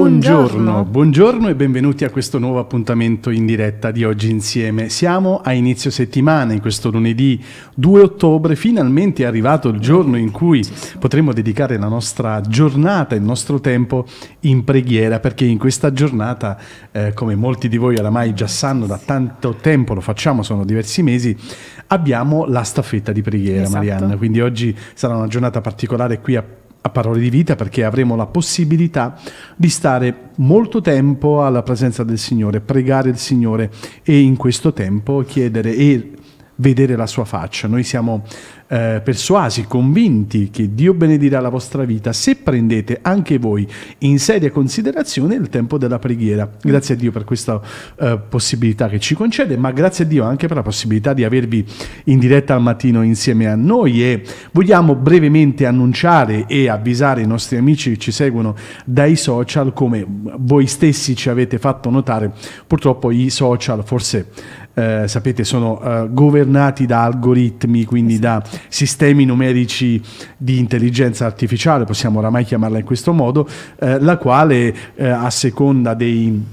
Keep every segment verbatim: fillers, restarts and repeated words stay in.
Buongiorno, buongiorno e benvenuti a questo nuovo appuntamento in diretta di Oggi Insieme. Siamo a inizio settimana, in questo lunedì due ottobre, finalmente è arrivato il giorno in cui potremo dedicare la nostra giornata, il nostro tempo in preghiera, perché in questa giornata, eh, come molti di voi oramai già sanno, da tanto tempo lo facciamo, sono diversi mesi, abbiamo la staffetta di preghiera, esatto. Marianna, quindi oggi sarà una giornata particolare qui a a Parole di Vita, perché avremo la possibilità di stare molto tempo alla presenza del Signore, pregare il Signore e in questo tempo chiedere e vedere la sua faccia. Noi siamo eh, persuasi, convinti che Dio benedirà la vostra vita se prendete anche voi in seria considerazione il tempo della preghiera. Grazie a Dio per questa eh, possibilità che ci concede, ma grazie a Dio anche per la possibilità di avervi in diretta al mattino insieme a noi, e vogliamo brevemente annunciare e avvisare i nostri amici che ci seguono dai social, come voi stessi ci avete fatto notare. Purtroppo i social, forse Eh, sapete, sono eh, governati da algoritmi, quindi da sistemi numerici di intelligenza artificiale, possiamo oramai chiamarla in questo modo, eh, la quale eh, a seconda dei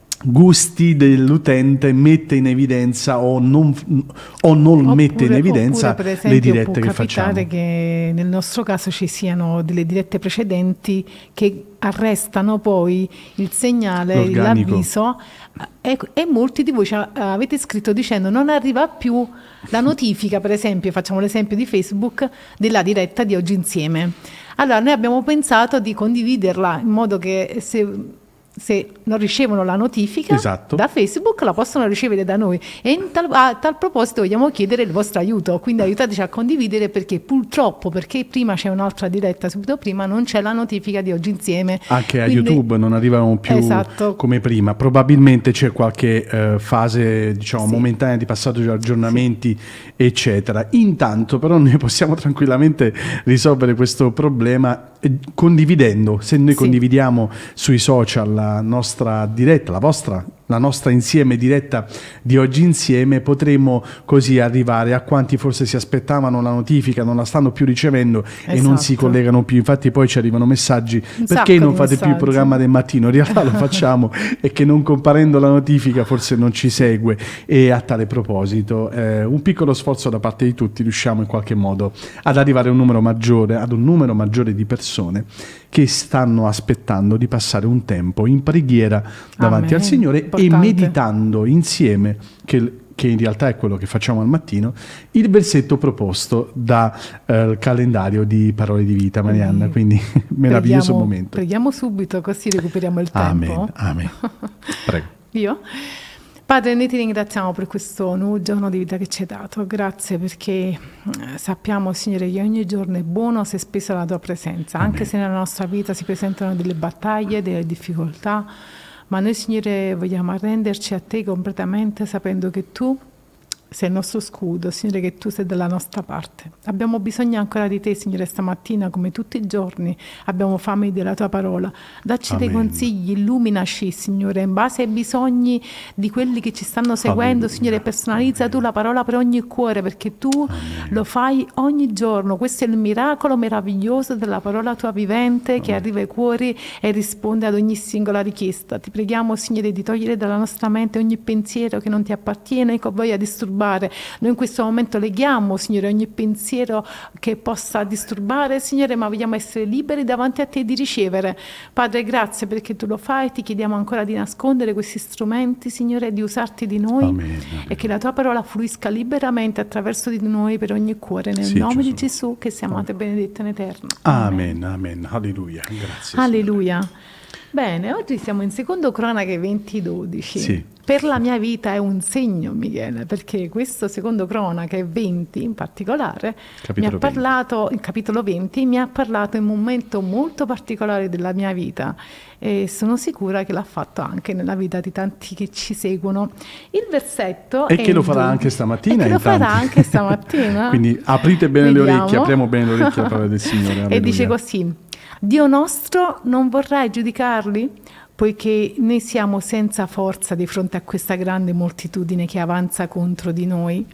gusti dell'utente mette in evidenza o non, o non oppure, mette in evidenza oppure, per esempio, le dirette che facciamo. Può capitare che nel nostro caso ci siano delle dirette precedenti che arrestano poi il segnale, l'organico. L'avviso, e, e molti di voi ci avete scritto dicendo non arriva più la notifica, per esempio, facciamo l'esempio di Facebook, della diretta di Oggi Insieme. Allora noi abbiamo pensato di condividerla in modo che se se non ricevono la notifica, esatto, da Facebook, la possono ricevere da noi, e in tal, a tal proposito vogliamo chiedere il vostro aiuto, quindi aiutateci a condividere, perché purtroppo, perché prima c'è un'altra diretta subito prima, non c'è la notifica di Oggi Insieme, anche a quindi, YouTube non arrivano più, esatto, come prima. Probabilmente c'è qualche eh, fase, diciamo, sì, momentanea di passaggio di aggiornamenti, sì, eccetera. Intanto però noi possiamo tranquillamente risolvere questo problema condividendo. Se noi, sì, condividiamo sui social la nostra diretta, la vostra, la nostra insieme diretta di Oggi Insieme, potremo così arrivare a quanti forse si aspettavano la notifica, non la stanno più ricevendo, esatto, e non si collegano più. Infatti poi ci arrivano messaggi: un perché non fate messaggi. più il programma del mattino? In realtà lo facciamo, e che non comparendo la notifica forse non ci segue. E a tale proposito eh, un piccolo sforzo da parte di tutti, riusciamo in qualche modo ad arrivare a un numero maggiore, ad un numero maggiore di persone che stanno aspettando di passare un tempo in preghiera davanti Amen. al Signore, importante, e meditando insieme, che, che in realtà è quello che facciamo al mattino, il versetto proposto dal eh, calendario di Parole di Vita, Marianna. Quindi meraviglioso preghiamo, momento. Preghiamo subito, così recuperiamo il Amen, tempo. Amen. Prego. Io? Padre, noi ti ringraziamo per questo nuovo giorno di vita che ci hai dato. Grazie perché eh, sappiamo, Signore, che ogni giorno è buono se spesa la tua presenza, Amen. Anche se nella nostra vita si presentano delle battaglie, delle difficoltà, ma noi, Signore, vogliamo arrenderci a te completamente, sapendo che tu sei il nostro scudo, Signore, che tu sei dalla nostra parte. Abbiamo bisogno ancora di te, Signore, stamattina, come tutti i giorni. Abbiamo fame della tua parola. Dacci Amen. dei consigli, illuminaci, Signore, in base ai bisogni di quelli che ci stanno seguendo. Alleluia. Signore, personalizza Amen. tu la parola per ogni cuore, perché tu Amen. lo fai ogni giorno. Questo è il miracolo meraviglioso della parola tua vivente, Amen. che arriva ai cuori e risponde ad ogni singola richiesta. Ti preghiamo, Signore, di togliere dalla nostra mente ogni pensiero che non ti appartiene, che voglia disturbare. Noi in questo momento leghiamo, Signore, ogni pensiero che possa disturbare, Signore, ma vogliamo essere liberi davanti a te di ricevere. Padre, grazie perché tu lo fai, ti chiediamo ancora di nascondere questi strumenti, Signore, di usarti di noi, Amen, Amen. e che la tua parola fluisca liberamente attraverso di noi per ogni cuore, nel sì, nome Gesù. di Gesù, che sia amato e benedetto in eterno. Amen, Amen, alleluia, grazie. Alleluia. Signore. Bene, oggi siamo in secondo Cronache venti dodici. Sì. Per la mia vita è un segno, Michele, perché questo secondo Cronache venti in particolare capitolo mi ha parlato, il capitolo venti mi ha parlato in un momento molto particolare della mia vita, e sono sicura che l'ha fatto anche nella vita di tanti che ci seguono. Il versetto e è che lo farà anche stamattina. E che lo farà anche stamattina. Quindi aprite bene Vediamo. le orecchie, apriamo bene le orecchie alla parola del Signore. Alleluia. E dice così: Dio nostro non vorrai giudicarli, poiché noi siamo senza forza di fronte a questa grande moltitudine che avanza contro di noi,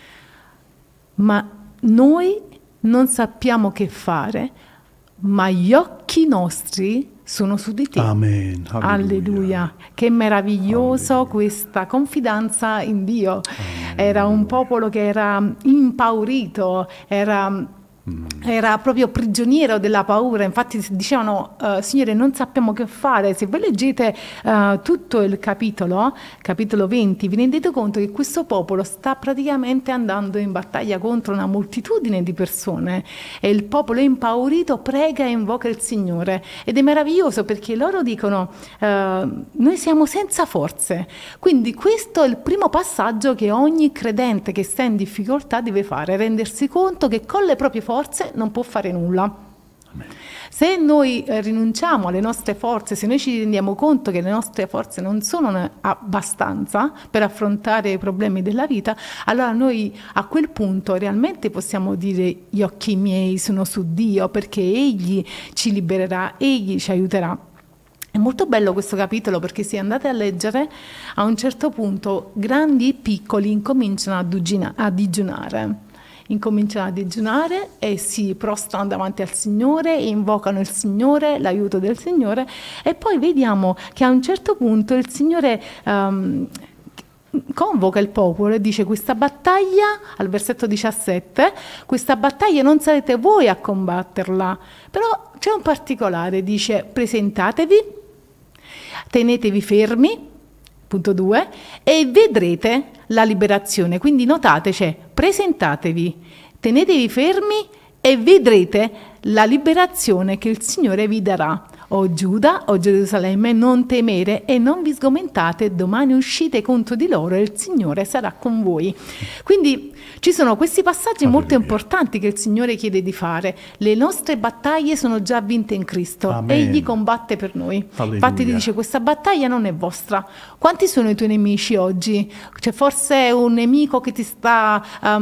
ma noi non sappiamo che fare, ma gli occhi nostri sono su di te. Amen. Alleluia. Alleluia. Che meraviglioso Alleluia. questa confidenza in Dio. Alleluia. Era un popolo che era impaurito, era... era proprio prigioniero della paura. Infatti dicevano, uh, Signore, non sappiamo che fare. Se voi leggete uh, tutto il capitolo, capitolo venti, vi rendete conto che questo popolo sta praticamente andando in battaglia contro una moltitudine di persone e il popolo impaurito prega e invoca il Signore, ed è meraviglioso perché loro dicono uh, noi siamo senza forze. Quindi questo è il primo passaggio che ogni credente che sta in difficoltà deve fare, rendersi conto che con le proprie forze non può fare nulla. Amen. Se noi eh, rinunciamo alle nostre forze, se noi ci rendiamo conto che le nostre forze non sono abbastanza per affrontare i problemi della vita, allora noi a quel punto realmente possiamo dire: gli occhi miei sono su Dio, perché Egli ci libererà, Egli ci aiuterà. È molto bello questo capitolo, perché se andate a leggere, a un certo punto grandi e piccoli incominciano a, dugina- a digiunare. Incominciano a digiunare e si prostrano davanti al Signore e invocano il Signore, l'aiuto del Signore, e poi vediamo che a un certo punto il Signore um, convoca il popolo e dice: questa battaglia, al versetto diciassette, questa battaglia non sarete voi a combatterla, però c'è un particolare, dice: presentatevi, tenetevi fermi, punto due, e vedrete la liberazione. Quindi notate, c'è: presentatevi, tenetevi fermi e vedrete la liberazione che il Signore vi darà. O Giuda, o Gerusalemme, non temere e non vi sgomentate, domani uscite contro di loro e il Signore sarà con voi. Quindi ci sono questi passaggi molto importanti che il Signore chiede di fare. Le nostre battaglie sono già vinte in Cristo. Amen. Egli combatte per noi. Alleluia. Infatti ti dice: questa battaglia non è vostra. Quanti sono i tuoi nemici oggi? C'è forse un nemico che ti sta,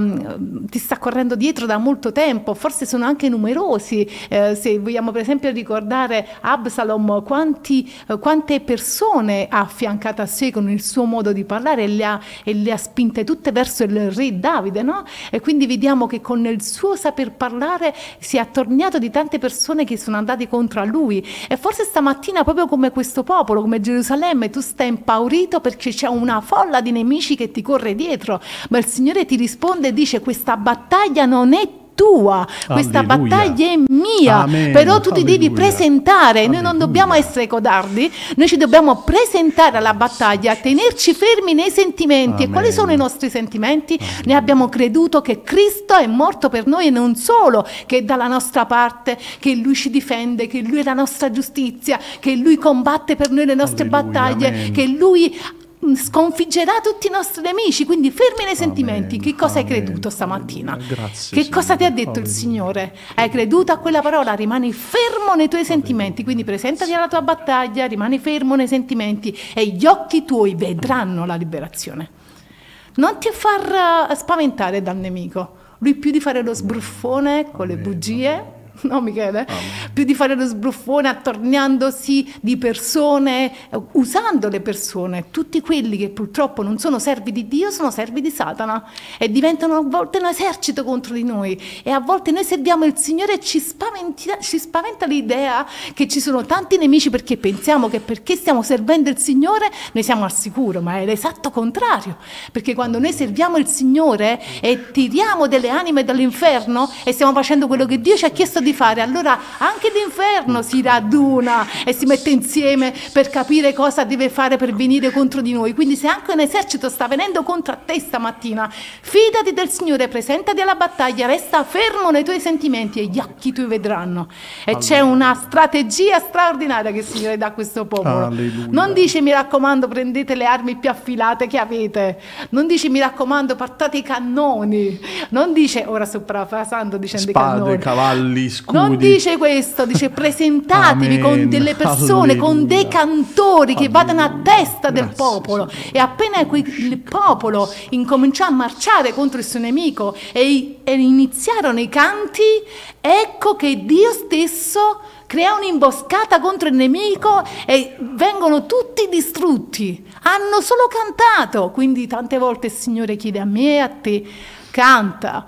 um, ti sta correndo dietro da molto tempo, forse sono anche numerosi. Eh, se vogliamo per esempio ricordare Absalom, quanti, eh, quante persone ha affiancato a sé con il suo modo di parlare e le ha, e le ha spinte tutte verso il re Davide, no? E quindi vediamo che con il suo saper parlare si è attorniato di tante persone che sono andate contro a lui. E forse stamattina, proprio come questo popolo, come Gerusalemme, tu stai impaurito perché c'è una folla di nemici che ti corre dietro, ma il Signore ti risponde e dice: questa battaglia non è tua, questa Alleluia. battaglia è mia. Amen. Però tu ti Alleluia. devi presentare. Noi Alleluia. non dobbiamo essere codardi, noi ci dobbiamo presentare alla battaglia, tenerci fermi nei sentimenti. Amen. E quali sono i nostri sentimenti? Amen. Noi abbiamo creduto che Cristo è morto per noi, e non solo che è dalla nostra parte, che Lui ci difende, che Lui è la nostra giustizia, che Lui combatte per noi le nostre Alleluia. battaglie, Amen. che Lui sconfiggerà tutti i nostri nemici. Quindi fermi nei sentimenti. Amen. Che cosa hai Amen. creduto stamattina? Alleluia. Grazie, Che cosa ti ha Signore. detto il Alleluia. Signore? Hai creduto a quella parola? Rimani fermo nei tuoi sentimenti. Quindi presentati alla tua battaglia, rimani fermo nei sentimenti e gli occhi tuoi vedranno la liberazione. Non ti far uh, spaventare dal nemico. Lui più di fare lo sbruffone con le bugie, no Michele? Amen. Più di fare lo sbruffone attorniandosi di persone, usando le persone, tutti quelli che purtroppo non sono servi di Dio sono servi di Satana e diventano a volte un esercito contro di noi, e a volte noi serviamo il Signore e ci spaventa, ci spaventa l'idea che ci sono tanti nemici, perché pensiamo che perché stiamo servendo il Signore noi siamo al sicuro, ma è l'esatto contrario, perché quando noi serviamo il Signore e tiriamo delle anime dall'inferno e stiamo facendo quello che Dio ci ha chiesto di fare, allora anche l'inferno si raduna e si mette insieme per capire cosa deve fare per venire contro di noi. Quindi se anche un esercito sta venendo contro a te stamattina, fidati del Signore, presentati alla battaglia, resta fermo nei tuoi sentimenti e gli occhi tuoi vedranno. E Alleluia. C'è una strategia straordinaria che il Signore dà a questo popolo. Alleluia. Non dice: mi raccomando, prendete le armi più affilate che avete, non dice: mi raccomando, portate i cannoni, non dice, ora sto parafrasando dicendo spade, i cannoni, cavalli, scudi. Non dice questo, dice: presentatevi con delle persone, Alleluia. Con dei cantori che Alleluia. Vadano a testa del Grazie, popolo. Signore. E appena que- il popolo incominciò a marciare contro il suo nemico e, e iniziarono i canti, ecco che Dio stesso crea un'imboscata contro il nemico e vengono tutti distrutti. Hanno solo cantato. Quindi tante volte il Signore chiede a me e a te: canta.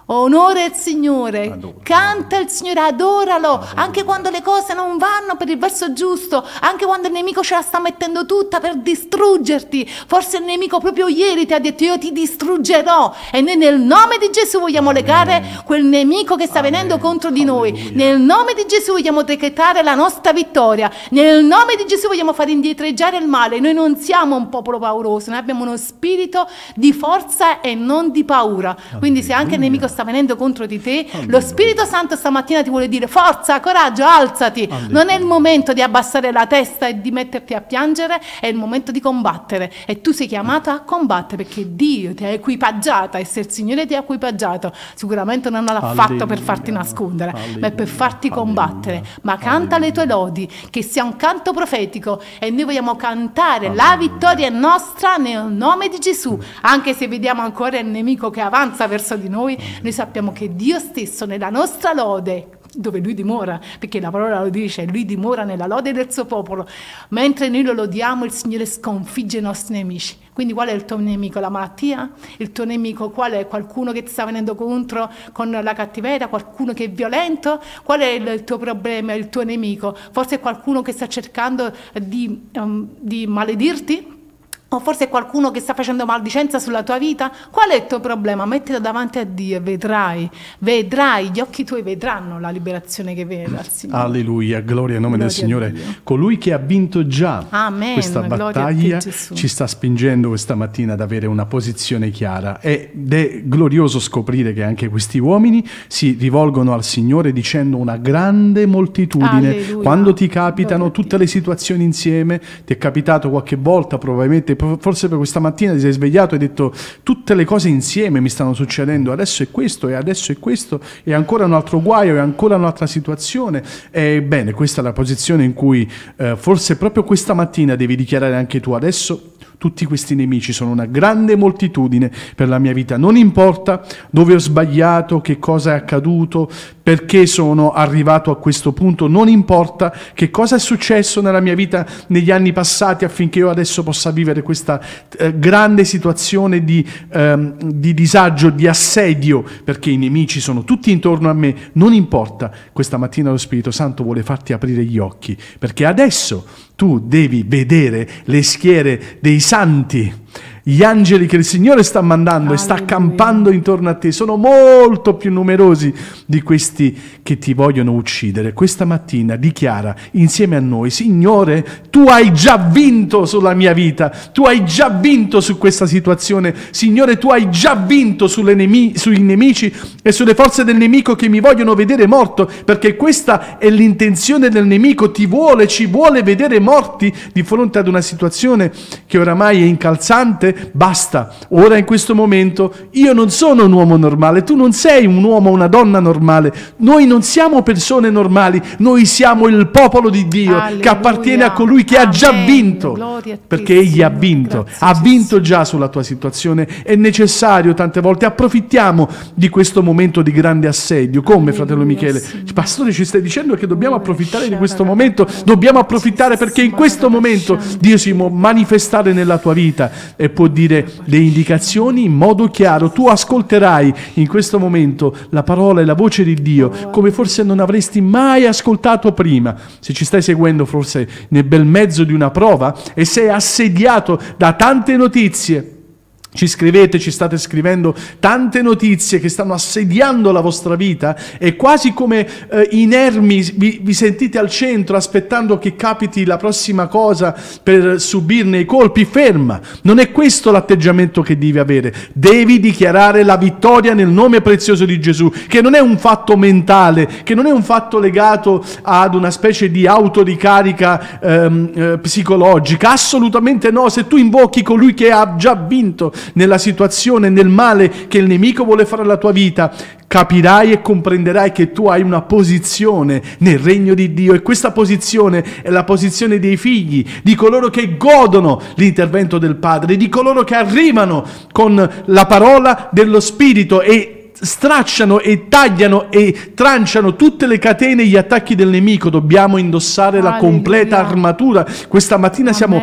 Onore al Signore, Adoro. canta il Signore, adoralo, anche quando le cose non vanno per il verso giusto, anche quando il nemico ce la sta mettendo tutta per distruggerti. Forse il nemico proprio ieri ti ha detto io ti distruggerò, e noi nel nome di Gesù vogliamo Amen. legare quel nemico che sta Amen. venendo contro di noi. Alleluia. Nel nome di Gesù vogliamo decretare la nostra vittoria, nel nome di Gesù vogliamo fare indietreggiare il male. Noi non siamo un popolo pauroso, noi abbiamo uno spirito di forza e non di paura. Alleluia. Quindi se anche il nemico sta sta venendo contro di te, Alleluia. Lo Spirito Santo stamattina ti vuole dire forza, coraggio, alzati. Alleluia. Non è il momento di abbassare la testa e di metterti a piangere, è il momento di combattere, e tu sei chiamato a combattere perché Dio ti ha equipaggiata, e se il Signore ti ha equipaggiato sicuramente non l'ha Alleluia. fatto per farti nascondere, Alleluia. ma è per farti combattere. Alleluia. Ma canta Alleluia. le tue lodi, che sia un canto profetico, e noi vogliamo cantare Alleluia. la vittoria è nostra nel nome di Gesù. Anche se vediamo ancora il nemico che avanza verso di noi, noi sappiamo che Dio stesso nella nostra lode, dove Lui dimora, perché la parola lo dice, Lui dimora nella lode del suo popolo, mentre noi lo lodiamo il Signore sconfigge i nostri nemici. Quindi qual è il tuo nemico? La malattia? Il tuo nemico qual è? Qualcuno che ti sta venendo contro con la cattiveria? Qualcuno che è violento? Qual è il tuo problema, il tuo nemico? Forse è qualcuno che sta cercando di, um, di maledirti? O forse è qualcuno che sta facendo maldicenza sulla tua vita? Qual è il tuo problema? Mettilo davanti a Dio e vedrai, vedrai, gli occhi tuoi vedranno la liberazione che viene dal Signore. Alleluia, gloria al nome gloria del Signore. Colui che ha vinto già Amen. questa battaglia te, ci sta spingendo questa mattina ad avere una posizione chiara, ed è glorioso scoprire che anche questi uomini si rivolgono al Signore dicendo una grande moltitudine. Alleluia. Quando ti capitano tutte le situazioni insieme, ti è capitato qualche volta probabilmente, forse per questa mattina ti sei svegliato e hai detto tutte le cose insieme mi stanno succedendo, adesso è questo e adesso è questo e ancora un altro guaio e ancora un'altra situazione. Ebbene, questa è la posizione in cui eh, forse proprio questa mattina devi dichiarare anche tu: adesso tutti questi nemici sono una grande moltitudine per la mia vita, non importa dove ho sbagliato, che cosa è accaduto, perché sono arrivato a questo punto, non importa che cosa è successo nella mia vita negli anni passati affinché io adesso possa vivere questa eh, grande situazione di, ehm, di disagio, di assedio, perché i nemici sono tutti intorno a me, non importa. Questa mattina lo Spirito Santo vuole farti aprire gli occhi, perché adesso tu devi vedere le schiere dei santi, gli angeli che il Signore sta mandando Alleluia. e sta accampando intorno a te. Sono molto più numerosi di questi che ti vogliono uccidere. Questa mattina dichiara insieme a noi: Signore, tu hai già vinto sulla mia vita, tu hai già vinto su questa situazione, Signore, tu hai già vinto sulle nemi- sui nemici e sulle forze del nemico che mi vogliono vedere morto, perché questa è l'intenzione del nemico, ti vuole, ci vuole vedere morti di fronte ad una situazione che oramai è incalzante. Basta, ora in questo momento io non sono un uomo normale, tu non sei un uomo o una donna normale, noi non siamo persone normali, noi siamo il popolo di Dio. Alleluia. Che appartiene a colui che Amen. ha già vinto, perché egli ha vinto, Grazie ha vinto Gesù. già sulla tua situazione. È necessario tante volte, approfittiamo di questo momento di grande assedio. Come Alleluia, fratello Michele? Signore. Pastore, ci stai dicendo che dobbiamo approfittare di questo momento, dobbiamo approfittare perché in questo momento Dio si può manifestare nella tua vita e può dire le indicazioni in modo chiaro. Tu ascolterai in questo momento la parola e la voce di Dio come forse non avresti mai ascoltato prima. Se ci stai seguendo forse nel bel mezzo di una prova e sei assediato da tante notizie, ci scrivete, ci state scrivendo tante notizie che stanno assediando la vostra vita e quasi come eh, inermi vi, vi sentite al centro aspettando che capiti la prossima cosa per subirne i colpi. Ferma, non è questo l'atteggiamento che devi avere. Devi dichiarare la vittoria nel nome prezioso di Gesù, che non è un fatto mentale, che non è un fatto legato ad una specie di autoricarica ehm, eh, psicologica, assolutamente no. Se tu invochi colui che ha già vinto nella situazione, nel male che il nemico vuole fare alla tua vita, capirai e comprenderai che tu hai una posizione nel regno di Dio, e questa posizione è la posizione dei figli, di coloro che godono l'intervento del Padre, di coloro che arrivano con la parola dello Spirito e stracciano e tagliano e tranciano tutte le catene e gli attacchi del nemico. Dobbiamo indossare Alleluia. la completa armatura. Questa mattina Amen. siamo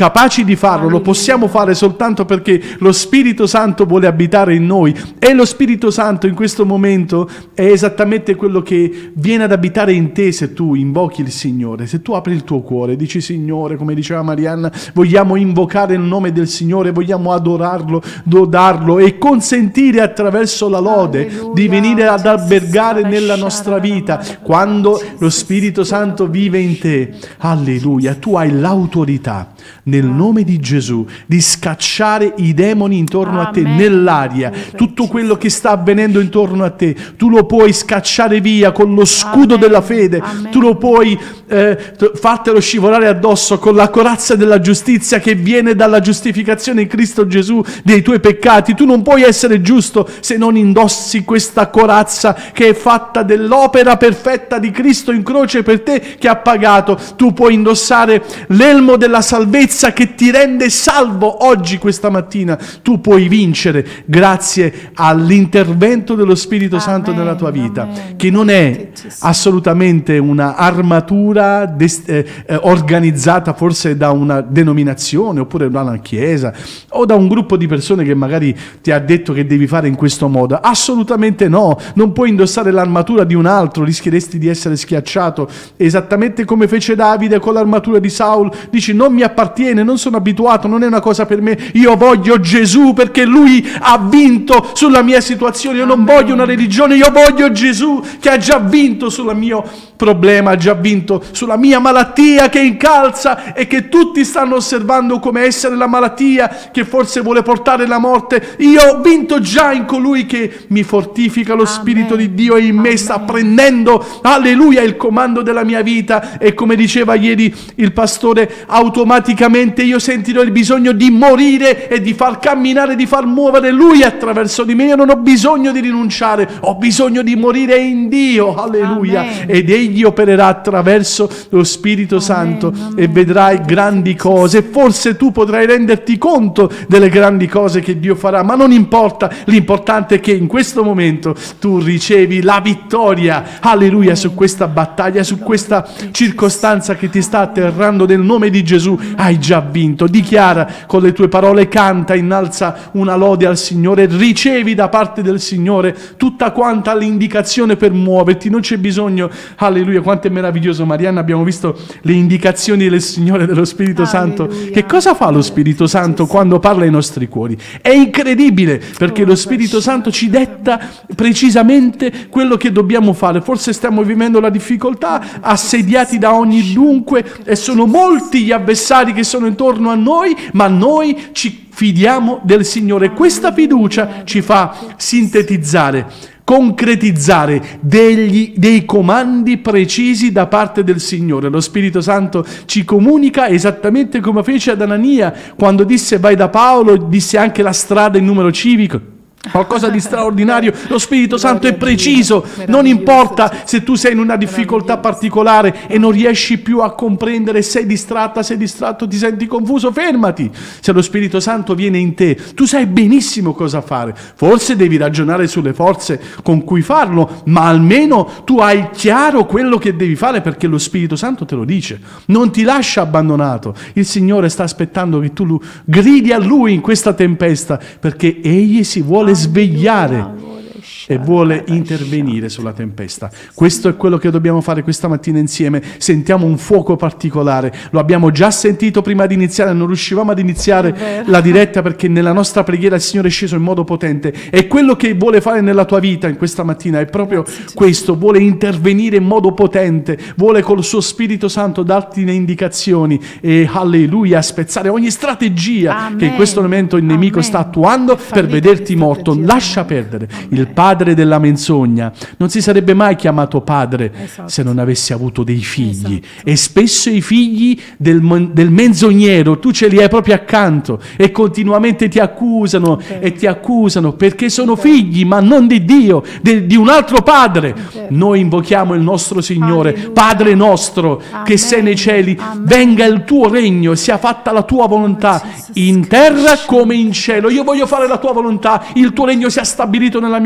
capaci di farlo, lo possiamo fare soltanto perché lo Spirito Santo vuole abitare in noi, e lo Spirito Santo in questo momento è esattamente quello che viene ad abitare in te se tu invochi il Signore, se tu apri il tuo cuore, dici: Signore, come diceva Marianna, vogliamo invocare il nome del Signore, vogliamo adorarlo, lodarlo e consentire attraverso la lode Alleluia, di venire ad albergare nella nostra vita. Quando lo Spirito Santo vive in te, alleluia, tu hai l'autorità nel nome di Gesù di scacciare i demoni intorno Amen. A te, nell'aria, tutto quello che sta avvenendo intorno a te, tu lo puoi scacciare via con lo scudo Amen. Della fede. Amen. Tu lo puoi eh, fartelo scivolare addosso con la corazza della giustizia che viene dalla giustificazione in Cristo Gesù dei tuoi peccati. Tu non puoi essere giusto se non indossi questa corazza che è fatta dell'opera perfetta di Cristo in croce per te, che ha pagato. Tu puoi indossare l'elmo della salvezza che ti rende salvo oggi, questa mattina. Tu puoi vincere grazie all'intervento dello Spirito Amen, Santo nella tua vita, Amen. Che non è assolutamente una armatura des- eh, eh, organizzata forse da una denominazione oppure da una chiesa o da un gruppo di persone che magari ti ha detto che devi fare in questo modo. Assolutamente no, non puoi indossare l'armatura di un altro, rischieresti di essere schiacciato, esattamente come fece Davide con l'armatura di Saul. Dici: non mi appartiene, non sono abituato, non è una cosa per me, io voglio Gesù perché lui ha vinto sulla mia situazione, io non voglio una religione, io voglio Gesù che ha già vinto sul mio problema, ha già vinto sulla mia malattia che incalza e che tutti stanno osservando come essere la malattia che forse vuole portare la morte. Io ho vinto già in colui che mi fortifica, lo Amen. Spirito di Dio è in me, Amen. Sta prendendo, alleluia, il comando della mia vita, e come diceva ieri il pastore, automaticamente io sentirò il bisogno di morire e di far camminare, di far muovere lui attraverso di me. Io non ho bisogno di rinunciare, ho bisogno di morire in Dio, alleluia. Amen. Ed egli opererà attraverso lo Spirito Amen. Santo Amen. E vedrai grandi cose. Forse tu potrai renderti conto delle grandi cose che Dio farà, ma non importa, l'importante è che in questo momento tu ricevi la vittoria, alleluia, su questa battaglia, su questa circostanza che ti sta atterrando. Nel nome di Gesù hai già vinto. Dichiara con le tue parole, canta, innalza una lode al Signore, ricevi da parte del Signore tutta quanta l'indicazione per muoverti. Non c'è bisogno, alleluia, quanto è meraviglioso, Marianna, abbiamo visto le indicazioni del Signore, dello Spirito Santo. Che cosa fa lo Spirito Santo quando parla ai nostri cuori? È incredibile, perché lo Spirito Santo ci detta precisamente quello che dobbiamo fare. Forse stiamo vivendo la difficoltà, assediati da ogni dunque, e sono molti gli avversari che sono intorno a noi, ma noi ci fidiamo del Signore. Questa fiducia ci fa sintetizzare, concretizzare degli, dei comandi precisi da parte del Signore. Lo Spirito Santo ci comunica esattamente come fece ad Anania quando disse: vai da Paolo, disse anche la strada, il numero civico. Qualcosa di straordinario. Lo Spirito Santo è preciso, non importa se tu sei in una difficoltà particolare e non riesci più a comprendere, sei distratta, sei distratto, ti senti confuso, fermati. Se lo Spirito Santo viene in te, tu sai benissimo cosa fare. Forse devi ragionare sulle forze con cui farlo, ma almeno tu hai chiaro quello che devi fare, perché lo Spirito Santo te lo dice, non ti lascia abbandonato. Il Signore sta aspettando che tu gridi a Lui in questa tempesta, perché Egli si vuole svegliare e vuole intervenire sulla tempesta. Questo è quello che dobbiamo fare questa mattina insieme. Sentiamo un fuoco particolare, lo abbiamo già sentito prima di iniziare, non riuscivamo ad iniziare la diretta perché nella nostra preghiera il Signore è sceso in modo potente, e quello che vuole fare nella tua vita in questa mattina è proprio questo: vuole intervenire in modo potente, vuole col suo Spirito Santo darti le indicazioni e, alleluia, spezzare ogni strategia Amen. Che in questo momento il nemico Amen. Sta attuando per vederti morto. Lascia perdere. Il padre della menzogna non si sarebbe mai chiamato padre esatto. se non avesse avuto dei figli, esatto. E spesso i figli del, del menzognero tu ce li hai proprio accanto e continuamente ti accusano okay. e ti accusano perché sono okay. figli ma non di Dio, de, di un altro padre. Okay. Noi invochiamo il nostro Signore, Alleluia. Padre nostro Amen. Che sei nei cieli, Amen. Venga il tuo regno, sia fatta la tua volontà in terra come in cielo. Io voglio fare la tua volontà, il tuo regno sia stabilito nella mia vita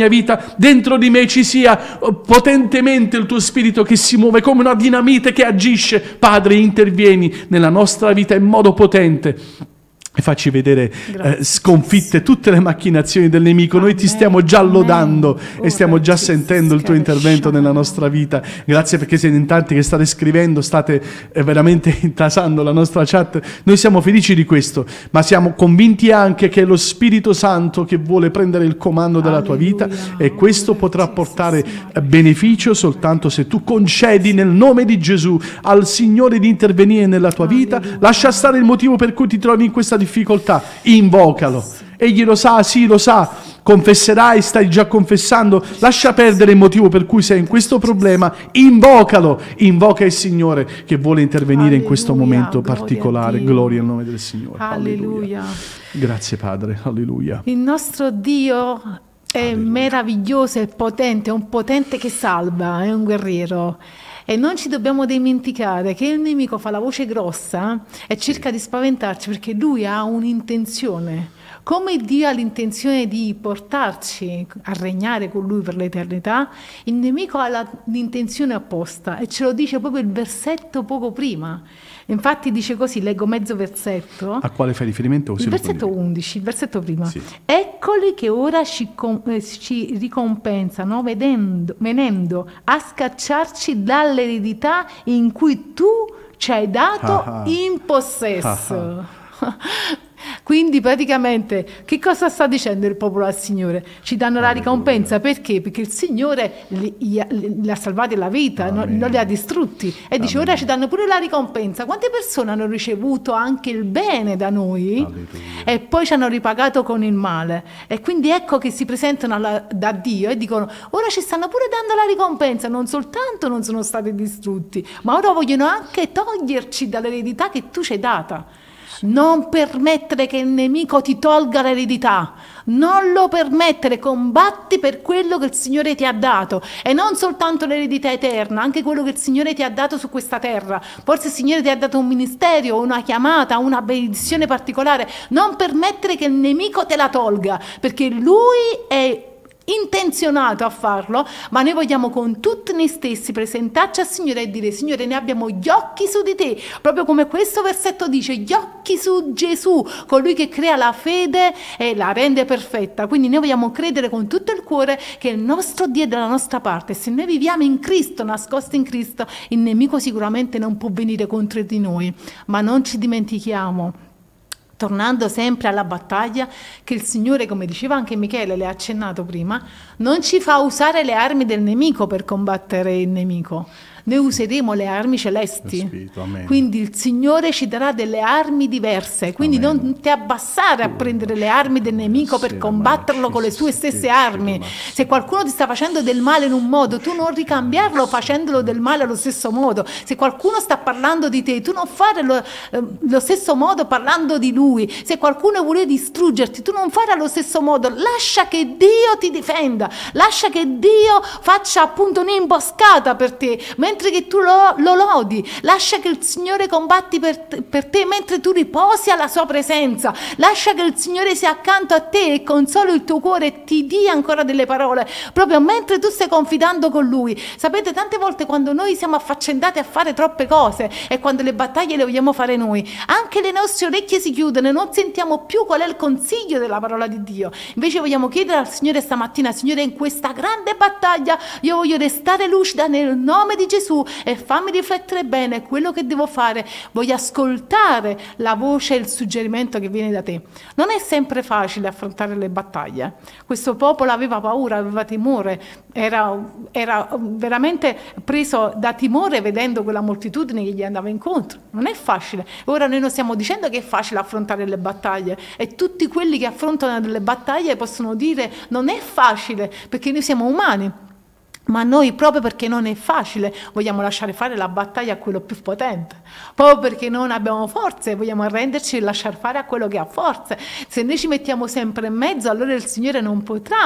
dentro di me ci sia potentemente il tuo spirito che si muove come una dinamite che agisce. Padre, intervieni nella nostra vita in modo potente e facci vedere eh, sconfitte tutte le macchinazioni del nemico. Noi ti stiamo già lodando e stiamo già sentendo il tuo intervento nella nostra vita. Grazie perché siete in tanti che state scrivendo, state eh, veramente intasando la nostra chat. Noi siamo felici di questo, ma siamo convinti anche che è lo Spirito Santo che vuole prendere il comando della tua vita, e questo potrà portare beneficio soltanto se tu concedi nel nome di Gesù al Signore di intervenire nella tua vita. Lascia stare il motivo per cui ti trovi in questa difficoltà, invocalo. Egli lo sa, sì, lo sa, confesserai, stai già confessando. Lascia perdere il motivo per cui sei in questo problema, invocalo, invoca il Signore che vuole intervenire Alleluia, in questo momento particolare. Gloria al nome del Signore. Alleluia. Alleluia. Grazie Padre, alleluia. Il nostro Dio è alleluia, meraviglioso, è potente, è un potente che salva, è un guerriero. E non ci dobbiamo dimenticare che il nemico fa la voce grossa e cerca di spaventarci perché lui ha un'intenzione. Come Dio ha l'intenzione di portarci a regnare con lui per l'eternità, il nemico ha la, l'intenzione opposta, e ce lo dice proprio il versetto poco prima. Infatti dice così, leggo mezzo versetto. A quale fai riferimento? Il versetto undici, il versetto prima. Sì. Eccoli che ora ci, eh, ci ricompensano vedendo, venendo a scacciarci dall'eredità in cui tu ci hai dato ah, ah. in possesso. Ah, ah. Quindi praticamente che cosa sta dicendo il popolo al Signore? Ci danno la ricompensa, perché? Perché il Signore li, li, li ha salvati la vita, non, non li ha distrutti, e dice Amen. Ora ci danno pure la ricompensa. Quante persone hanno ricevuto anche il bene da noi Alleluia. E poi ci hanno ripagato con il male, e quindi ecco che si presentano alla, da Dio e dicono ora ci stanno pure dando la ricompensa, non soltanto non sono stati distrutti, ma ora vogliono anche toglierci dall'eredità che tu ci hai data. Non permettere che il nemico ti tolga l'eredità, non lo permettere, combatti per quello che il Signore ti ha dato, e non soltanto l'eredità eterna, anche quello che il Signore ti ha dato su questa terra. Forse il Signore ti ha dato un ministero, una chiamata, una benedizione particolare. Non permettere che il nemico te la tolga, perché lui è intenzionato a farlo, ma noi vogliamo con tutti noi stessi presentarci al Signore e dire: Signore, noi abbiamo gli occhi su di te, proprio come questo versetto dice, gli occhi su Gesù, colui che crea la fede e la rende perfetta. Quindi noi vogliamo credere con tutto il cuore che il nostro Dio è dalla nostra parte, e se noi viviamo in Cristo, nascosti in Cristo, il nemico sicuramente non può venire contro di noi. Ma non ci dimentichiamo, tornando sempre alla battaglia, che il Signore, come diceva anche Michele, le ha accennato prima, non ci fa usare le armi del nemico per combattere il nemico. Noi useremo le armi celesti. Spirito, quindi il Signore ci darà delle armi diverse, quindi amen. Non ti abbassare a prendere le armi del nemico per combatterlo con le sue stesse armi. Se qualcuno ti sta facendo del male in un modo, tu non ricambiarlo facendolo del male allo stesso modo. Se qualcuno sta parlando di te, tu non fare lo, lo stesso modo parlando di lui. Se qualcuno vuole distruggerti, tu non fare allo stesso modo. Lascia che Dio ti difenda, lascia che Dio faccia appunto un'imboscata per te, mentre che tu lo, lo lodi. Lascia che il Signore combatti per te, per te mentre tu riposi alla sua presenza. Lascia che il Signore sia accanto a te e consoli il tuo cuore e ti dia ancora delle parole proprio mentre tu stai confidando con Lui. Sapete, tante volte quando noi siamo affaccendati a fare troppe cose e quando le battaglie le vogliamo fare noi, anche le nostre orecchie si chiudono e non sentiamo più qual è il consiglio della parola di Dio. Invece vogliamo chiedere al Signore stamattina: Signore, in questa grande battaglia io voglio restare lucida nel nome di Gesù, e fammi riflettere bene quello che devo fare. Voglio ascoltare la voce e il suggerimento che viene da te. Non è sempre facile affrontare le battaglie. Questo popolo aveva paura, aveva timore, era, era veramente preso da timore vedendo quella moltitudine che gli andava incontro. Non è facile. Ora noi non stiamo dicendo che è facile affrontare le battaglie, e tutti quelli che affrontano delle battaglie possono dire non è facile, perché noi siamo umani. Ma noi, proprio perché non è facile, vogliamo lasciare fare la battaglia a quello più potente. Proprio perché non abbiamo forze, vogliamo arrenderci e lasciare fare a quello che ha forze. Se noi ci mettiamo sempre in mezzo, allora il Signore non potrà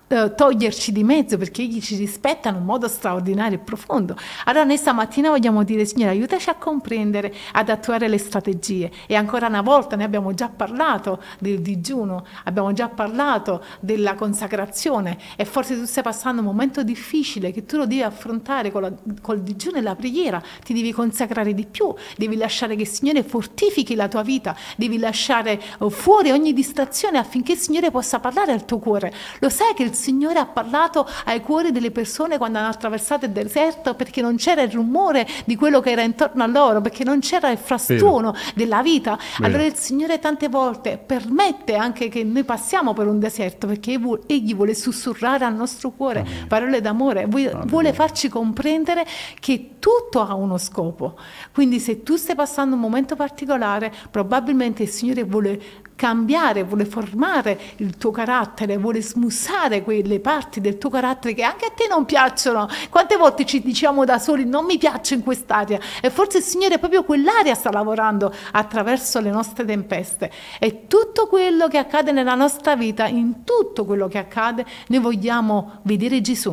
eh, toglierci di mezzo, perché Egli ci rispetta in un modo straordinario e profondo. Allora noi stamattina vogliamo dire: Signore, aiutaci a comprendere, ad attuare le strategie. E ancora una volta, ne abbiamo già parlato del digiuno, abbiamo già parlato della consacrazione, e forse tu stai passando un momento difficile che tu lo devi affrontare con la, col digiuno e la preghiera. Ti devi consacrare di più, devi lasciare che il Signore fortifichi la tua vita, devi lasciare fuori ogni distrazione affinché il Signore possa parlare al tuo cuore. Lo sai che il Signore ha parlato ai cuori delle persone quando hanno attraversato il deserto, perché non c'era il rumore di quello che era intorno a loro, perché non c'era il frastuono Vero. della vita. Vero. Allora il Signore tante volte permette anche che noi passiamo per un deserto, perché Egli vuole sussurrare al nostro cuore Amen. parole d'amore, vuole, vuole farci comprendere che tutto ha uno scopo. Quindi se tu stai passando un momento particolare, probabilmente il Signore vuole cambiare, vuole formare il tuo carattere, vuole smussare quelle parti del tuo carattere che anche a te non piacciono. Quante volte ci diciamo da soli: non mi piace in quest'area, e forse il Signore proprio quell'area sta lavorando attraverso le nostre tempeste. E tutto quello che accade nella nostra vita, in tutto quello che accade, noi vogliamo vedere Gesù,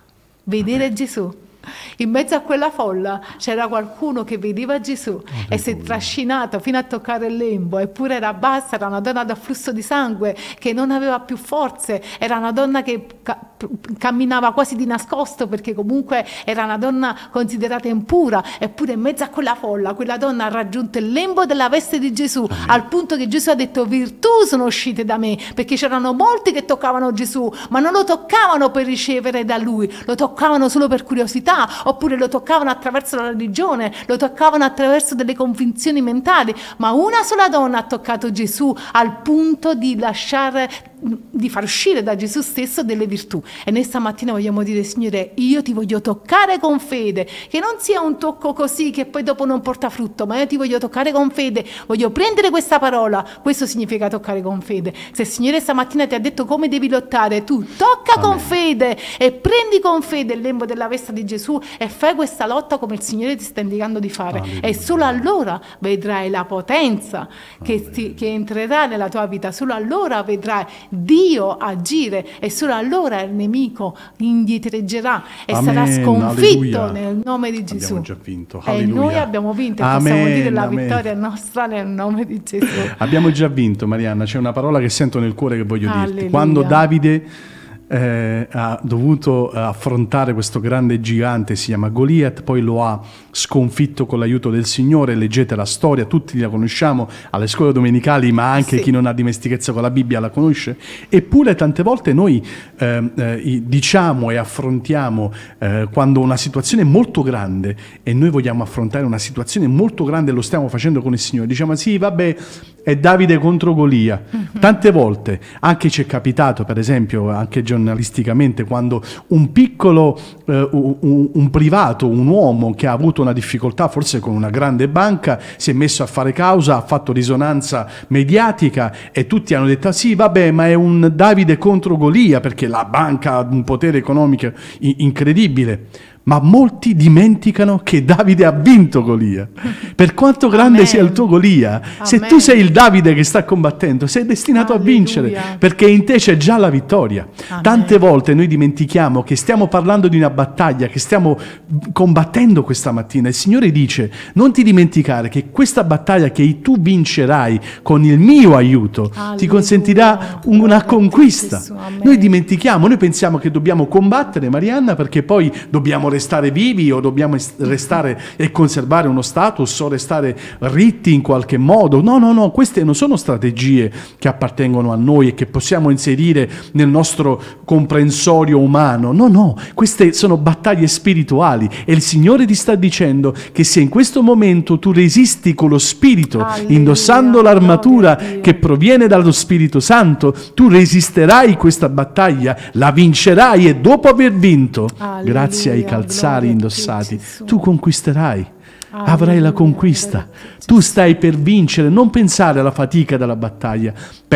vedere okay. Gesù. In mezzo a quella folla c'era qualcuno che vedeva Gesù oh, e si è trascinato fino a toccare il lembo, eppure era bassa, era una donna da flusso di sangue che non aveva più forze, era una donna che ca- camminava quasi di nascosto, perché comunque era una donna considerata impura, eppure in mezzo a quella folla quella donna ha raggiunto il lembo della veste di Gesù, Amen. al punto che Gesù ha detto: virtù sono uscite da me, perché c'erano molti che toccavano Gesù, ma non lo toccavano per ricevere da Lui, lo toccavano solo per curiosità, oppure lo toccavano attraverso la religione, lo toccavano attraverso delle convinzioni mentali, ma una sola donna ha toccato Gesù al punto di lasciare, di far uscire da Gesù stesso delle virtù. E noi stamattina vogliamo dire: Signore, io ti voglio toccare con fede, che non sia un tocco così che poi dopo non porta frutto, ma io ti voglio toccare con fede, voglio prendere questa parola. Questo significa toccare con fede. Se il Signore stamattina ti ha detto come devi lottare, tu tocca Amen. con fede e prendi con fede il lembo della veste di Gesù e fai questa lotta come il Signore ti sta indicando di fare. Alleluia. E solo allora vedrai la potenza che, ti, che entrerà nella tua vita, solo allora vedrai Dio agire, e solo allora il nemico indietreggerà e Amen. sarà sconfitto Alleluia. nel nome di Gesù. Abbiamo già vinto. E noi abbiamo vinto, e Amen. possiamo dire la Amen. vittoria è nostra nel nome di Gesù. Abbiamo già vinto, Marianna. C'è una parola che sento nel cuore che voglio Alleluia. dirti. Quando Davide Eh, ha dovuto affrontare questo grande gigante, si chiama Goliat, poi lo ha sconfitto con l'aiuto del Signore. Leggete la storia, tutti la conosciamo alle scuole domenicali, ma anche sì. chi non ha dimestichezza con la Bibbia la conosce. Eppure tante volte noi eh, eh, diciamo e affrontiamo eh, quando una situazione è molto grande, e noi vogliamo affrontare una situazione molto grande, lo stiamo facendo con il Signore, diciamo: sì, vabbè, è Davide contro Golia. Mm-hmm. Tante volte anche ci è capitato, per esempio anche giornalisticamente, quando un piccolo eh, un, un privato, un uomo che ha avuto una difficoltà forse con una grande banca, si è messo a fare causa, ha fatto risonanza mediatica, e tutti hanno detto: ah, sì, vabbè, ma è un Davide contro Golia, perché la banca ha un potere economico incredibile. Ma molti dimenticano che Davide ha vinto Golia. Per quanto grande Amen. sia il tuo Golia, Amen. se tu sei il Davide che sta combattendo, sei destinato Alleluia. a vincere, perché in te c'è già la vittoria. Amen. Tante volte noi dimentichiamo che stiamo parlando di una battaglia che stiamo combattendo questa mattina. Il Signore dice: non ti dimenticare che questa battaglia che tu vincerai con il mio aiuto Alleluia. ti consentirà una conquista. Noi dimentichiamo, noi pensiamo che dobbiamo combattere, Marianna, perché poi dobbiamo restare vivi, o dobbiamo restare e conservare uno status, o restare ritti in qualche modo. No, no, no, queste non sono strategie che appartengono a noi e che possiamo inserire nel nostro comprensorio umano. No, no, queste sono battaglie spirituali, e il Signore ti sta dicendo che se in questo momento tu resisti con lo Spirito, Alleluia, indossando l'armatura che proviene dallo Spirito Santo, tu resisterai questa battaglia, la vincerai, e dopo aver vinto, Alleluia, grazie ai calzari indossati, tu conquisterai, Alleluia, avrai la conquista, Tu stai per vincere, non pensare alla fatica della battaglia,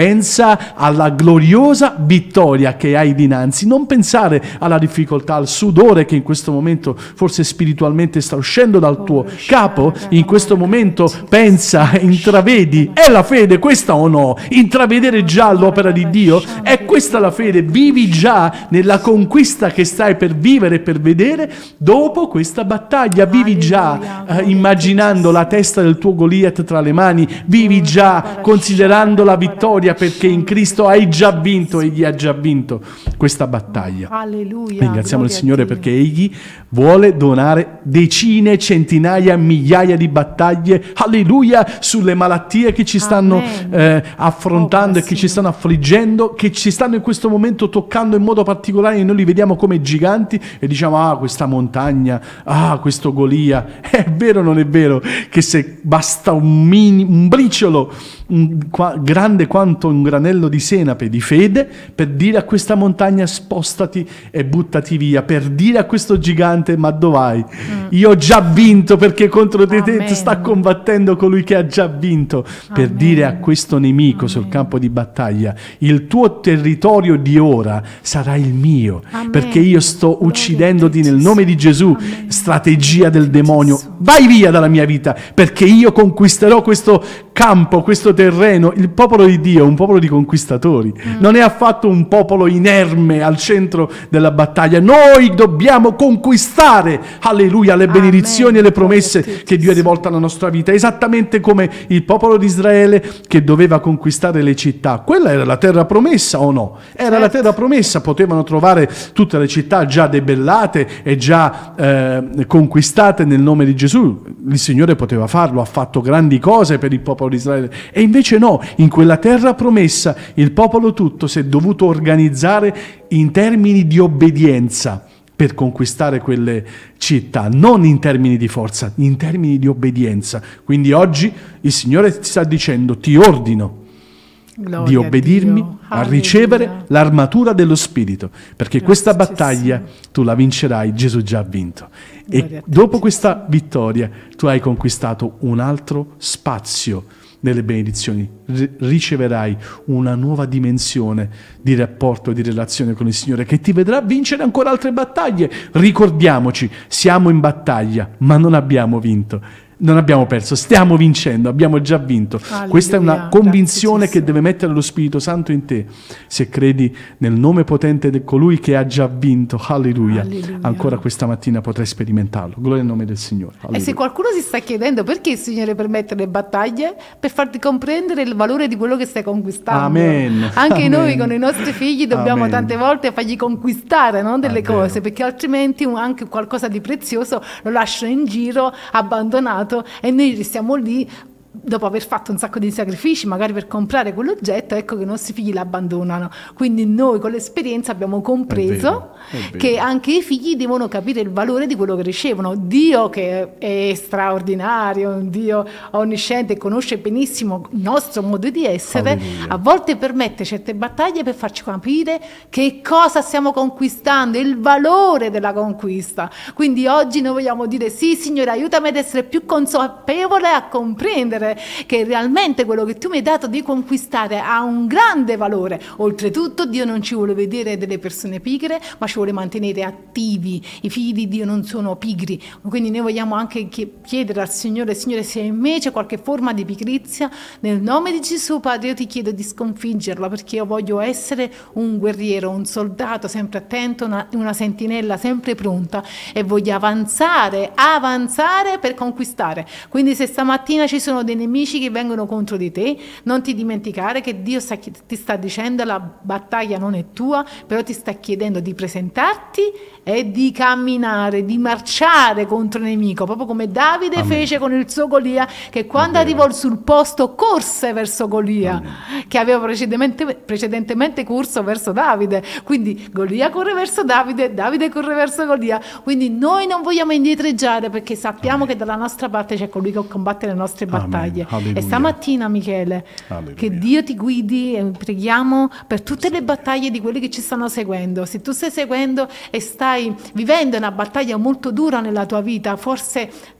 pensa alla gloriosa vittoria che hai dinanzi, non pensare alla difficoltà, al sudore che in questo momento forse spiritualmente sta uscendo dal tuo capo, in questo momento pensa, intravedi, è la fede questa o no? Intravedere già l'opera di Dio, è questa la fede, vivi già nella conquista che stai per vivere e per vedere dopo questa battaglia, vivi già eh, immaginando la testa del tuo Goliath tra le mani, vivi già considerando la vittoria perché in Cristo hai già vinto, egli ha già vinto questa battaglia. Alleluia. Ringraziamo il Signore perché egli vuole donare decine, centinaia, migliaia di battaglie, alleluia, sulle malattie che ci stanno eh, affrontando oh, e che ci stanno affliggendo, che ci stanno in questo momento toccando in modo particolare, e noi li vediamo come giganti e diciamo ah questa montagna, ah questo Golia, è vero o non è vero che se basta un, mini, un briciolo un, qua, grande quanto un granello di senape di fede per dire a questa montagna spostati e buttati via, per dire a questo gigante ma dov'hai? Mm. Io ho già vinto perché contro te, te sta combattendo colui che ha già vinto, per Amen. Dire a questo nemico Amen. Sul campo di battaglia il tuo territorio di ora sarà il mio Amen. Perché io sto uccidendoti nel nome di Gesù. Amen. Strategia del demonio, vai via dalla mia vita perché io conquisterò questo campo, questo terreno. Il popolo di Dio è un popolo di conquistatori, mm. non è affatto un popolo inerme al centro della battaglia. Noi dobbiamo conquistare, alleluia, le benedizioni Amen. E le promesse che Dio ha rivolto alla nostra vita, esattamente come il popolo di Israele che doveva conquistare le città. Quella era la terra promessa o no? Era certo. La terra promessa, potevano trovare tutte le città già debellate e già eh, conquistate nel nome di Gesù. Il Signore poteva farlo, ha fatto grandi cose per il popolo di Israele, e invece no, in quella terra promessa il popolo tutto si è dovuto organizzare in termini di obbedienza per conquistare quelle città, non in termini di forza, in termini di obbedienza. Quindi oggi il Signore ti sta dicendo: ti ordino Gloria di obbedirmi, a, a ricevere l'armatura dello Spirito, perché Grazie questa battaglia tu la vincerai, Gesù già ha vinto. Gloria e dopo questa vittoria tu hai conquistato un altro spazio nelle benedizioni, riceverai una nuova dimensione di rapporto e di relazione con il Signore che ti vedrà vincere ancora altre battaglie. Ricordiamoci, siamo in battaglia, ma non abbiamo vinto. Non abbiamo perso, stiamo vincendo, abbiamo già vinto. Alleluia. Questa è una convinzione che deve mettere lo Spirito Santo in te. Se credi nel nome potente di colui che ha già vinto, alleluia, alleluia. Ancora questa mattina potrai sperimentarlo. Gloria al nome del Signore. Alleluia. E se qualcuno si sta chiedendo perché il Signore permette le battaglie, per farti comprendere il valore di quello che stai conquistando. Amen. Anche Amen. Noi con i nostri figli dobbiamo Amen. Tante volte fargli conquistare, no? Delle È cose, vero. perché altrimenti anche qualcosa di prezioso lo lasciano in giro, abbandonato, e noi restiamo lì dopo aver fatto un sacco di sacrifici magari per comprare quell'oggetto. Ecco che i nostri figli l'abbandonano. Quindi noi con l'esperienza abbiamo compreso è vero, è vero. Che anche i figli devono capire il valore di quello che ricevono. Dio, che è straordinario, un Dio onnisciente, conosce benissimo il nostro modo di essere, Alleluia. A volte permette certe battaglie per farci capire che cosa stiamo conquistando, il valore della conquista. Quindi oggi noi vogliamo dire: sì Signore, aiutami ad essere più consapevole, a comprendere che realmente quello che tu mi hai dato di conquistare ha un grande valore. Oltretutto Dio non ci vuole vedere delle persone pigre, ma ci vuole mantenere attivi. I figli di Dio non sono pigri, quindi noi vogliamo anche chiedere al Signore: Signore, se invece qualche forma di pigrizia, nel nome di Gesù Padre io ti chiedo di sconfiggerla, perché io voglio essere un guerriero, un soldato sempre attento, una, una sentinella sempre pronta, e voglio avanzare, avanzare per conquistare. Quindi se stamattina ci sono dei nemici che vengono contro di te, non ti dimenticare che Dio sta, ti sta dicendo: la battaglia non è tua, però ti sta chiedendo di presentarti e di camminare, di marciare contro il nemico, proprio come Davide Amen. Fece con il suo Golia, che quando arrivò sul posto corse verso Golia, Amen. Che aveva precedentemente, precedentemente corso verso Davide. Quindi Golia corre verso Davide, Davide corre verso Golia. Quindi noi non vogliamo indietreggiare, perché sappiamo Amen. Che dalla nostra parte c'è colui che combatte le nostre battaglie. E stamattina, Michele, Alleluia. Che Dio ti guidi, e preghiamo per tutte le battaglie di quelli che ci stanno seguendo. Se tu stai seguendo e stai vivendo una battaglia molto dura nella tua vita, forse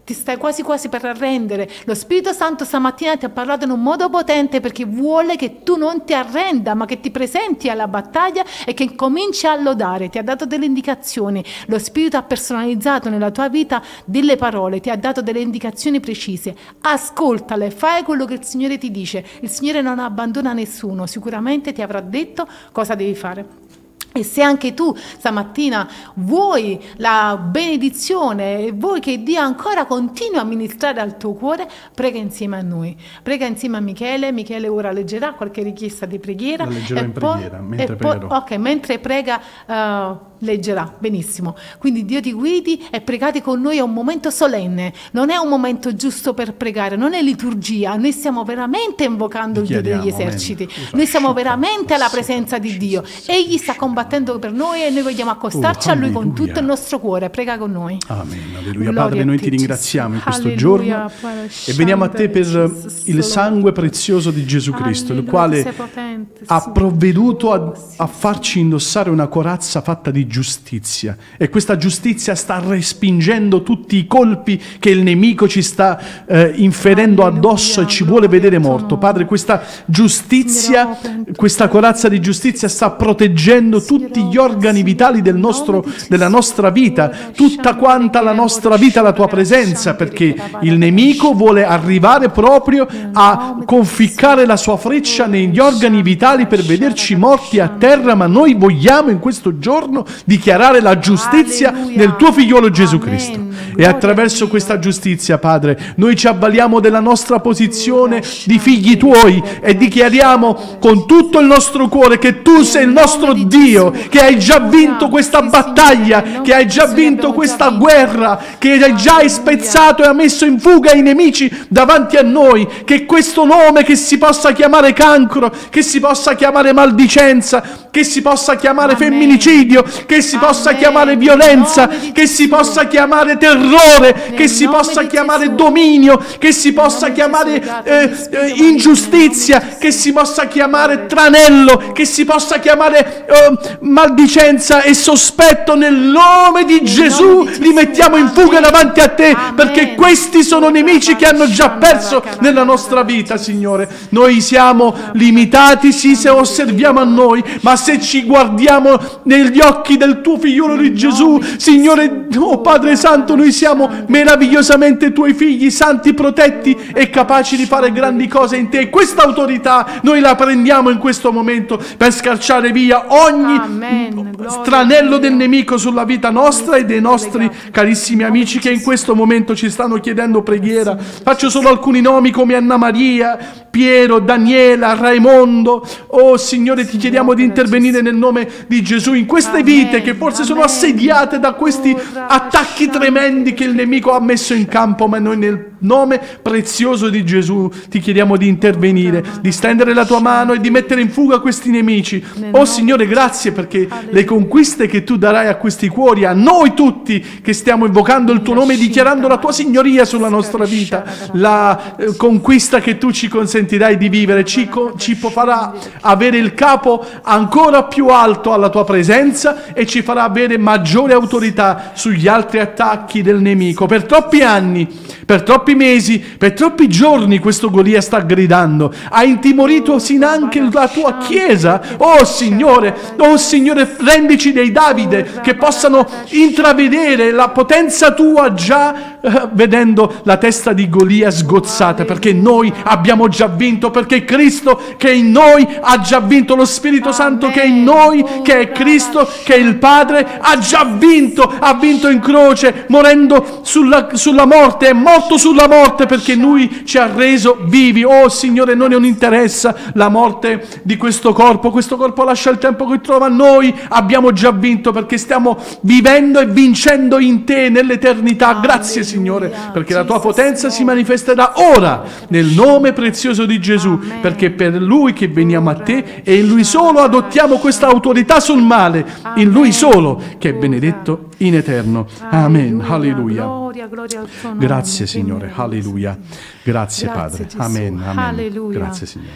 ti stai quasi quasi per arrendere. Lo Spirito Santo stamattina ti ha parlato in un modo potente perché vuole che tu non ti arrenda, ma che ti presenti alla battaglia e che cominci a lodare. Ti ha dato delle indicazioni. Lo Spirito ha personalizzato nella tua vita delle parole, ti ha dato delle indicazioni precise. Ascoltale, fai quello che il Signore ti dice. Il Signore non abbandona nessuno, sicuramente ti avrà detto cosa devi fare. E se anche tu stamattina vuoi la benedizione e vuoi che Dio ancora continui a ministrare al tuo cuore, prega insieme a noi. Prega insieme a Michele. Michele ora leggerà qualche richiesta di preghiera. La leggerò e in poi, preghiera, mentre e poi, pregherò. ok, mentre prega uh, leggerà. Benissimo. Quindi Dio ti guidi e pregate con noi, è un momento solenne. Non è un momento giusto per pregare, non è liturgia. Noi stiamo veramente invocando il Dio degli eserciti. Noi siamo veramente alla presenza di Dio. Egli sta combattendo per noi e noi vogliamo accostarci oh, a Lui con tutto il nostro cuore. Prega con noi. Amen, alleluia. Gloria Padre, noi a te, ti ringraziamo in questo alleluia, giorno e veniamo a te per il sangue prezioso di Gesù Cristo, Alleluia, il quale sei potente, ha sì. provveduto a, a farci indossare una corazza fatta di giustizia, e questa giustizia sta respingendo tutti i colpi che il nemico ci sta eh, inferendo Alleluia, addosso e ci vuole vedere morto. Padre, questa giustizia, questa corazza di giustizia sta proteggendo tutti gli organi vitali del nostro, della nostra vita, tutta quanta la nostra vita, la tua presenza, perché il nemico vuole arrivare proprio a conficcare la sua freccia negli organi vitali per vederci morti a terra, ma noi vogliamo in questo giorno dichiarare la giustizia nel tuo figliolo Gesù Cristo. E attraverso questa giustizia, Padre, noi ci avvaliamo della nostra posizione di figli tuoi e dichiariamo con tutto il nostro cuore che tu sei il nostro Dio, che hai già vinto questa battaglia, che hai già vinto questa guerra, che hai già spezzato e ha messo in fuga i nemici davanti a noi, che questo nome che si possa chiamare cancro, che si possa chiamare maldicenza, che si possa chiamare Amen. femminicidio, che si possa Amen. chiamare violenza, che si possa chiamare terrore, Nel che si nome possa di chiamare Gesù. dominio, che si possa Gesù, chiamare grazie, eh, Spirito eh, maligno, ingiustizia, nel nome di che Gesù. si possa chiamare tranello, che si possa chiamare eh, maldicenza e sospetto. Nel nome di Nel Gesù nome di Gesù. li mettiamo in fuga Amen. davanti a te, Amen. perché questi sono nemici che hanno già perso nella nostra vita, Signore. Noi siamo limitati, sì, se osserviamo a noi, ma se ci guardiamo negli occhi del tuo figliolo di Gesù, Signore, oh Padre Santo, noi siamo meravigliosamente tuoi figli, santi, protetti e capaci di fare grandi cose in te. Questa autorità noi la prendiamo in questo momento per scarciare via ogni Amen. stranello del nemico sulla vita nostra e dei nostri carissimi amici che in questo momento ci stanno chiedendo preghiera. Faccio solo alcuni nomi come Anna Maria, Piero, Daniela, Raimondo. Oh Signore, ti chiediamo di intervenire nel nome di Gesù in queste vite che forse sono assediate da questi attacchi tremendi che il nemico ha messo in campo, ma noi nel nome prezioso di Gesù ti chiediamo di intervenire, di stendere la tua mano e di mettere in fuga questi nemici. Oh Signore, grazie perché le conquiste che tu darai a questi cuori, a noi tutti che stiamo invocando il tuo nome, dichiarando la tua signoria sulla nostra vita, la eh, conquista che tu ci consentirai di vivere ci, co- ci farà avere il capo ancora più alto alla tua presenza e ci farà avere maggiore autorità sugli altri attacchi del nemico. Per troppi anni, per troppi mesi, per troppi giorni questo Golia sta gridando, ha intimorito sin anche la tua chiesa. Oh Signore, oh Signore, rendici dei Davide che possano intravedere la potenza tua già eh, vedendo la testa di Golia sgozzata, perché noi abbiamo già vinto, perché Cristo che è in noi ha già vinto, lo Spirito Santo che è in noi, che è Cristo, che è il Padre, ha già vinto, ha vinto in croce, morendo sulla, sulla morte, è morto sulla morte perché Lui ci ha reso vivi. Oh Signore, non non interessa la morte di questo corpo, questo corpo lascia il tempo che trova, noi abbiamo già vinto perché stiamo vivendo e vincendo in Te nell'eternità. Grazie Signore, perché la Tua potenza si manifesterà ora nel nome prezioso di Gesù, perché per Lui che veniamo a Te e in Lui solo adottiamo questa autorità sul male, in Lui solo che è benedetto in eterno. Amen. Alleluia. Grazie Signore. Alleluia. Grazie Padre. Amen. Amen. Grazie Signore. Alleluia.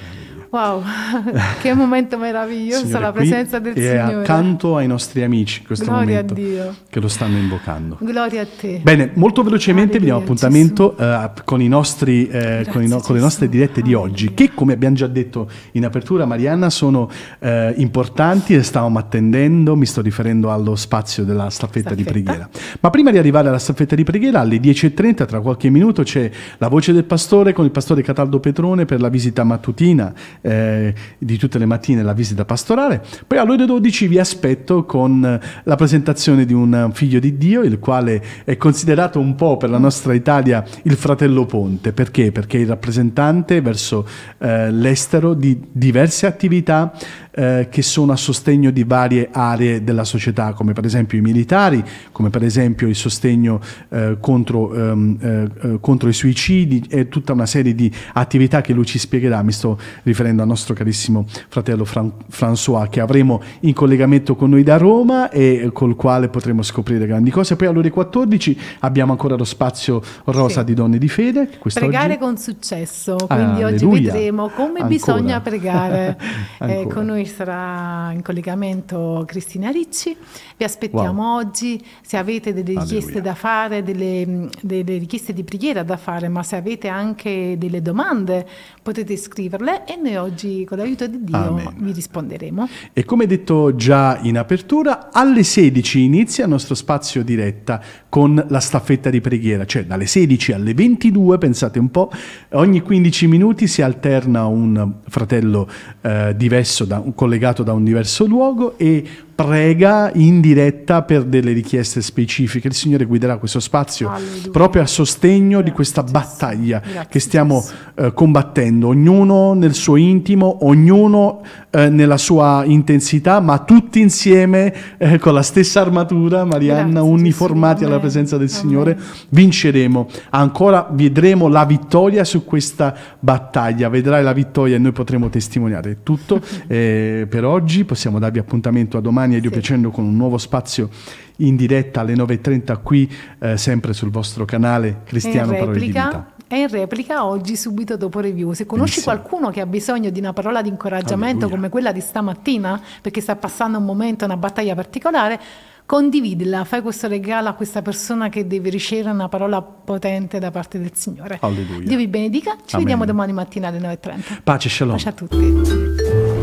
Wow, che momento meraviglioso, Signore, la presenza del è Signore. È accanto ai nostri amici in questo Gloria momento a Dio. Che lo stanno invocando. Gloria a te. Bene, molto velocemente vi diamo appuntamento uh, con, i nostri, uh, con, i no- con le nostre dirette di oggi, che come abbiamo già detto in apertura, Marianna, sono uh, importanti e stavamo attendendo. Mi sto riferendo allo spazio della staffetta, staffetta di preghiera. Ma prima di arrivare alla staffetta di preghiera, alle dieci e trenta, tra qualche minuto, c'è la voce del pastore con il pastore Cataldo Petrone per la visita mattutina eh, di tutte le mattine, la visita pastorale. Poi alle ore dodici vi aspetto con la presentazione di un figlio di Dio, il quale è considerato un po' per la nostra Italia il fratello ponte. Perché? Perché è il rappresentante verso eh, l'estero di diverse attività eh, che sono a sostegno di varie aree della società, come per esempio i militari, come per esempio il sostegno eh, contro, ehm, eh, contro i suicidi e tutta una serie di attività che lui ci spiegherà. Mi sto riferendo al nostro carissimo fratello Fran- François, che avremo in collegamento con noi da Roma e col quale potremo scoprire grandi cose. Poi alle ore quattordici abbiamo ancora lo spazio rosa sì. di Donne di Fede. Pregare con successo, quindi ah, oggi alleluia. vedremo come ancora. bisogna pregare. eh, con noi sarà in collegamento Cristina Ricci. Vi aspettiamo wow. oggi. Se avete delle richieste alleluia. da fare, delle, delle richieste di preghiera da fare, ma se avete anche delle domande potete scriverle e noi oggi con l'aiuto di Dio Amen. vi risponderemo. E come detto già in apertura, alle sedici inizia il nostro spazio diretta con la staffetta di preghiera, cioè dalle sedici alle ventidue, pensate un po', ogni quindici minuti si alterna un fratello eh, diverso, da, collegato da un diverso luogo e prega in diretta per delle richieste specifiche. Il Signore guiderà questo spazio Alleluia. proprio a sostegno Grazie. di questa battaglia Grazie. che stiamo eh, combattendo, ognuno nel suo intimo, ognuno eh, nella sua intensità, ma tutti insieme eh, con la stessa armatura, Marianna, Grazie, uniformati alla presenza del Amen. Signore, vinceremo. Ancora vedremo la vittoria su questa battaglia, vedrai la vittoria e noi potremo testimoniare. Tutto eh, per oggi, possiamo darvi appuntamento a domani e Dio sì. piacendo con un nuovo spazio in diretta alle nove e trenta qui eh, sempre sul vostro canale Cristiano Parole di Vita. È in replica oggi subito dopo review. Se conosci Benissimo. qualcuno che ha bisogno di una parola di incoraggiamento Alleluia. come quella di stamattina, perché sta passando un momento, una battaglia particolare, condividila, fai questo regalo a questa persona che deve ricevere una parola potente da parte del Signore. Alleluia. Dio vi benedica, ci Amen. vediamo domani mattina alle nove e trenta. Pace, shalom. Pace a tutti.